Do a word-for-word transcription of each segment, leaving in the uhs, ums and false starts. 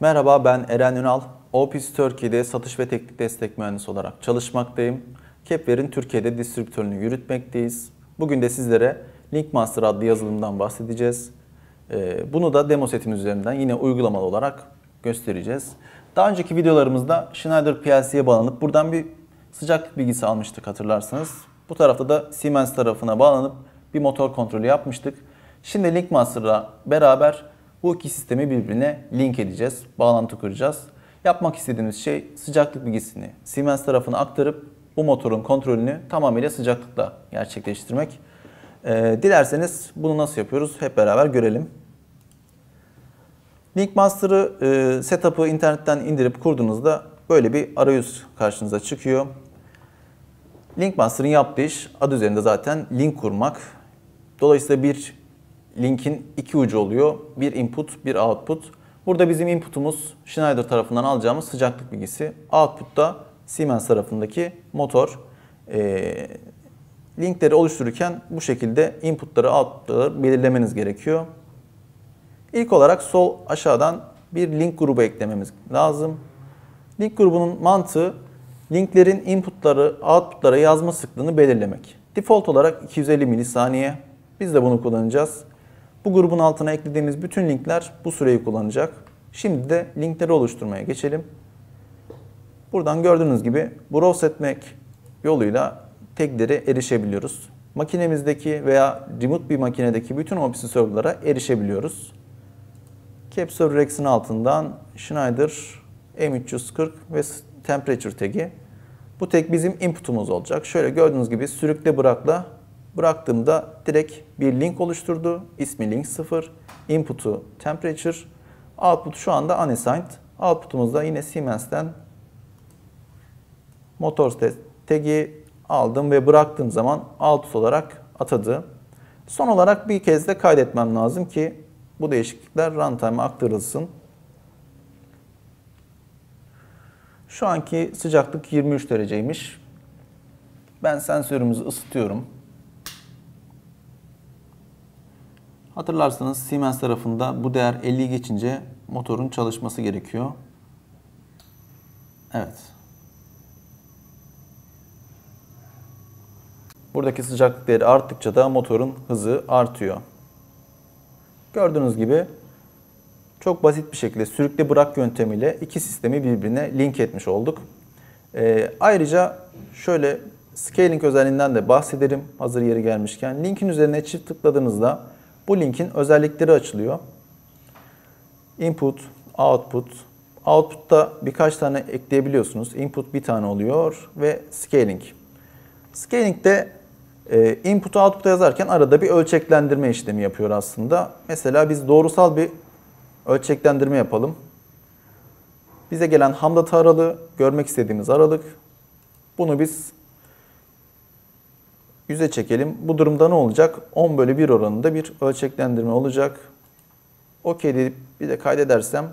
Merhaba, ben Eren Ünal. Opis Türkiye'de satış ve teknik destek mühendisi olarak çalışmaktayım. Kepler'in Türkiye'de distribütörünü yürütmekteyiz. Bugün de sizlere Linkmaster adlı yazılımdan bahsedeceğiz. Bunu da demo setimiz üzerinden yine uygulamalı olarak göstereceğiz. Daha önceki videolarımızda Schneider P L C'ye bağlanıp buradan bir sıcaklık bilgisi almıştık hatırlarsanız. Bu tarafta da Siemens tarafına bağlanıp bir motor kontrolü yapmıştık. Şimdi Linkmaster'la beraber bu iki sistemi birbirine link edeceğiz, bağlantı kuracağız. Yapmak istediğimiz şey sıcaklık bilgisini Siemens tarafına aktarıp bu motorun kontrolünü tamamıyla sıcaklıkla gerçekleştirmek. Ee, dilerseniz bunu nasıl yapıyoruz hep beraber görelim. Linkmaster'ı, e, setup'ı internetten indirip kurduğunuzda böyle bir arayüz karşınıza çıkıyor. Linkmaster'ın yaptığı iş adı üzerinde zaten link kurmak. Dolayısıyla bir linkin iki ucu oluyor. Bir input, bir output. Burada bizim input'umuz Schneider tarafından alacağımız sıcaklık bilgisi. Output da Siemens tarafındaki motor. E, linkleri oluştururken bu şekilde input'ları, output'ları belirlemeniz gerekiyor. İlk olarak sol aşağıdan bir link grubu eklememiz lazım. Link grubunun mantığı linklerin input'ları, output'lara yazma sıklığını belirlemek. Default olarak iki yüz elli milisaniye. Biz de bunu kullanacağız. Bu grubun altına eklediğimiz bütün linkler bu süreyi kullanacak. Şimdi de linkleri oluşturmaya geçelim. Buradan gördüğünüz gibi browse etmek yoluyla tag'lere erişebiliyoruz. Makinemizdeki veya remote bir makinedeki bütün Opis server'lara erişebiliyoruz. Cap Server X'in altından Schneider M üç yüz kırk ve Temperature tag'i. Bu tag bizim input'umuz olacak. Şöyle gördüğünüz gibi sürükle bırakla bıraktığımda direkt bir link oluşturdu. İsmi link sıfır. Input'u temperature. Output şu anda unassigned. Output'umuz da yine Siemens'ten motor tag'i aldım ve bıraktığım zaman output olarak atadı. Son olarak bir kez de kaydetmem lazım ki bu değişiklikler runtime'a aktarılsın. Şu anki sıcaklık yirmi üç dereceymiş. Ben sensörümüzü ısıtıyorum. Hatırlarsanız Siemens tarafında bu değer elliyi geçince motorun çalışması gerekiyor. Evet. Buradaki sıcaklık değeri arttıkça da motorun hızı artıyor. Gördüğünüz gibi çok basit bir şekilde sürükle bırak yöntemiyle iki sistemi birbirine link etmiş olduk. Ee, ayrıca şöyle scaling özelliğinden de bahsedelim hazır yeri gelmişken. Linkin üzerine çift tıkladığınızda bu linkin özellikleri açılıyor. Input, output. Output'ta birkaç tane ekleyebiliyorsunuz. Input bir tane oluyor ve scaling. Scaling'de e, input'u output'a yazarken arada bir ölçeklendirme işlemi yapıyor aslında. Mesela biz doğrusal bir ölçeklendirme yapalım. Bize gelen ham data aralığı, görmek istediğimiz aralık. Bunu biz yüze çekelim. Bu durumda ne olacak? on bölü bir oranında bir ölçeklendirme olacak. OK deyip bir de kaydedersem.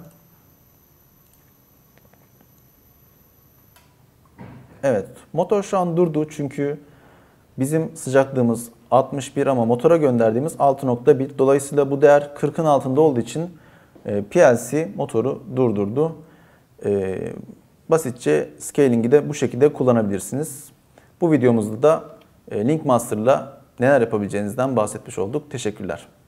Evet, motor şu an durdu çünkü bizim sıcaklığımız altmış bir ama motora gönderdiğimiz altı nokta bir. Dolayısıyla bu değer kırkın altında olduğu için P L C motoru durdurdu. Basitçe scaling'i de bu şekilde kullanabilirsiniz. Bu videomuzda da Linkmaster'la neler yapabileceğinizden bahsetmiş olduk. Teşekkürler.